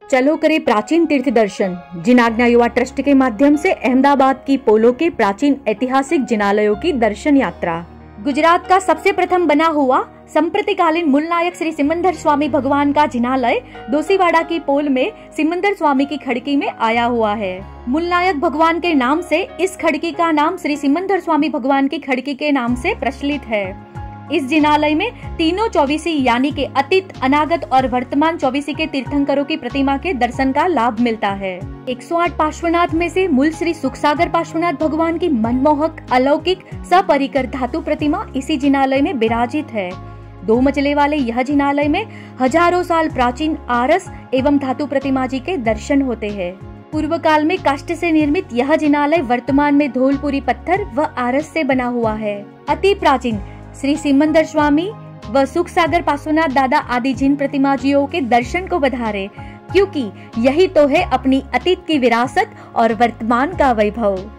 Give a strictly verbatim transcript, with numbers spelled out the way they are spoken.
चलो करे प्राचीन तीर्थ दर्शन। जिनाज्ञा युवा ट्रस्ट के माध्यम से अहमदाबाद की पोलो के प्राचीन ऐतिहासिक जिनालयों की दर्शन यात्रा। गुजरात का सबसे प्रथम बना हुआ संप्रतिकालीन मूलनायक श्री सिमंदर स्वामी भगवान का जिनालय दोशीवाड़ा की पोल में सिमंदर स्वामी की खड़की में आया हुआ है। मूलनायक भगवान के नाम से इस खड़की का नाम श्री सिमंदर स्वामी भगवान की खड़की के नाम से प्रचलित है। इस जिनालय में तीनों चौबीसी यानी के अतीत, अनागत और वर्तमान चौबीसी के तीर्थंकरों की प्रतिमा के दर्शन का लाभ मिलता है। एक सौ आठ पार्श्वनाथ में से मूल श्री सुखसागर पार्श्वनाथ भगवान की मनमोहक, अलौकिक, सपरिकर धातु प्रतिमा इसी जिनालय में विराजित है। दो मंजिले वाले यह जिनालय में हजारों साल प्राचीन आरस एवं धातु प्रतिमा जी के दर्शन होते हैं। पूर्व काल में काष्ठ से निर्मित यह जिनालय वर्तमान में धौलपुरी पत्थर व आरस से बना हुआ है। अति प्राचीन श्री सिमंदर स्वामी व सुखसागर पार्श्वनाथ दादा आदि जिन प्रतिमाजियों के दर्शन को बधारे, क्योंकि यही तो है अपनी अतीत की विरासत और वर्तमान का वैभव।